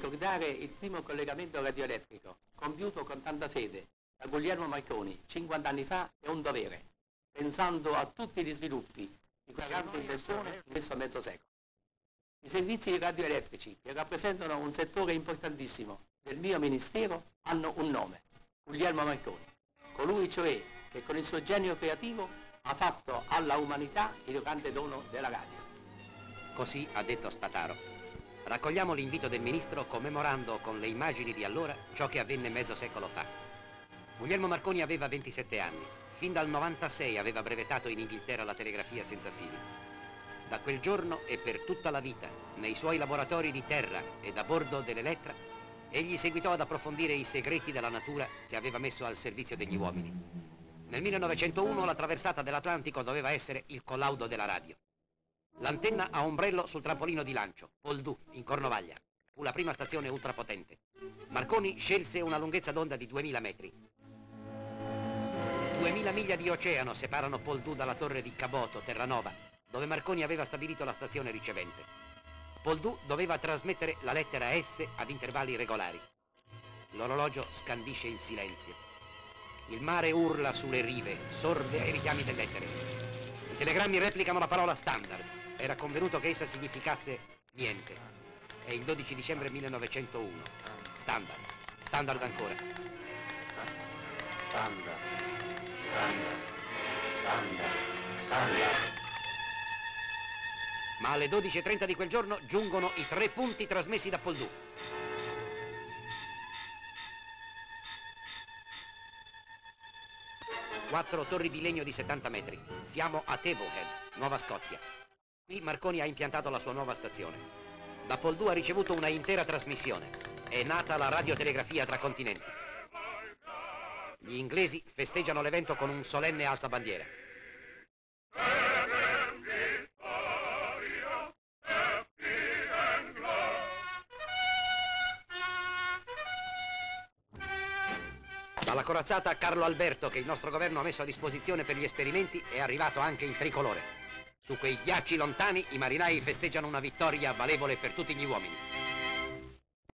ricordare il primo collegamento radioelettrico, compiuto con tanta fede da Guglielmo Marconi 50 anni fa, è un dovere, pensando a tutti gli sviluppi di quella grande invenzione in questo mezzo secolo. I servizi radioelettrici, che rappresentano un settore importantissimo del mio ministero, hanno un nome: Guglielmo Marconi, colui cioè che con il suo genio creativo ha fatto alla umanità il grande dono della radio. Così ha detto Spataro. Raccogliamo l'invito del ministro commemorando con le immagini di allora ciò che avvenne mezzo secolo fa. Guglielmo Marconi aveva 27 anni. Fin dal 96 aveva brevetato in Inghilterra la telegrafia senza fili. Da quel giorno e per tutta la vita, nei suoi laboratori di terra ed a bordo dell'Elettra, egli seguitò ad approfondire i segreti della natura che aveva messo al servizio degli uomini. Nel 1901 la traversata dell'Atlantico doveva essere il collaudo della radio. L'antenna a ombrello sul trampolino di lancio, Poldù, in Cornovaglia. Fu la prima stazione ultrapotente. Marconi scelse una lunghezza d'onda di 2000 metri. 2000 miglia di oceano separano Poldù dalla torre di Caboto, Terranova, dove Marconi aveva stabilito la stazione ricevente. Poldù doveva trasmettere la lettera S ad intervalli regolari. L'orologio scandisce il silenzio. Il mare urla sulle rive, sorde ai richiami dell'etere. I telegrammi replicano la parola standard. Era convenuto che essa significasse niente. È il 12 dicembre 1901. Standard. Standard ancora. Standard. Standard. Standard. Standard. Ma alle 12:30 di quel giorno giungono i 3 punti trasmessi da Poldù. Quattro torri di legno di 70 metri. Siamo a Tablehead, Nuova Scozia. Qui Marconi ha impiantato la sua nuova stazione. Da Poldù ha ricevuto una intera trasmissione. È nata la radiotelegrafia tra continenti. Gli inglesi festeggiano l'evento con un solenne alzabandiera. Dalla corazzata Carlo Alberto, che il nostro governo ha messo a disposizione per gli esperimenti, è arrivato anche il tricolore. Su quei ghiacci lontani i marinai festeggiano una vittoria valevole per tutti gli uomini.